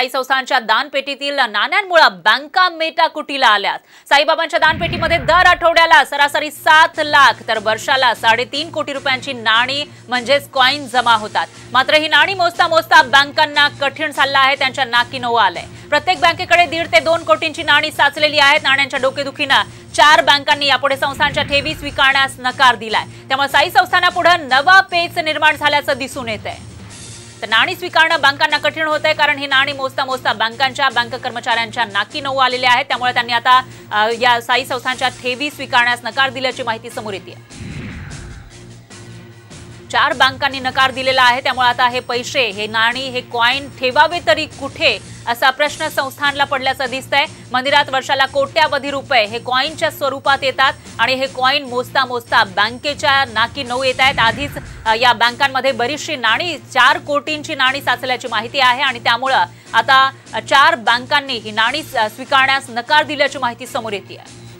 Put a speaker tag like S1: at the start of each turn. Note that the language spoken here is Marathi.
S1: साई संस्थानच्या दानपेटीतील नाण्यांमुळे बँका मेटाकुटीला आल्यात। साईबाबांच्या दानपेटीमध्ये दर आठवड्याला सरासरी 7 लाख तर वर्षाला 3.5 कोटी रुपयांची नाणी म्हणजेच कॉइन जमा होतात। मात्र ही नाणी मोजता मोजता बँकांना कठीण झालं आहे, त्यांच्या नाकी नवं आलंय। प्रत्येक बँकेकडे 1.5 ते 2 कोटींची नाणी साचलेली आहेत। नाण्यांच्या डोकेदुखीनं 4 बँकांनी यापुढे संस्थानच्या ठेवी स्वीकारण्यास नकार दिलाय। त्यामुळे साई संस्थानापुढे नवा पेच निर्माण झाल्याचं दिसून येतंय। तर नाणी स्वीकारणं बँकांना कठीण होतंय, कारण ही नाणी मोजता मोजता बँकांच्या बँक कर्मचाऱ्यांच्या नाकी नऊ आलेले आहेत। त्यामुळे त्यांनी आता या साई संस्थानच्या ठेवी स्वीकारण्यास नकार दिल्याची माहिती समोर येते। 4 बँकांनी नकार दिलेला आहे। त्यामुळे आता हे पैसे, हे नाणी, हे कॉइन ठेवावे तरी कुठे असा प्रश्न संस्थानला पडल्याचं दिसतंय। मंदिरात वर्षाला कोट्यावधी रुपये हे कॉइनच्या स्वरूपात येतात आणि हे कॉइन मोजता मोजता बँकेच्या नाकी नऊ येत आहेत। आधीच या बँकांमध्ये बरीचशी नाणी, 4 कोटींची नाणी साचल्याची माहिती आहे आणि त्यामुळे आता 4 बँकांनी ही नाणी स्वीकारण्यास नकार दिल्याची माहिती समोर येते आहे।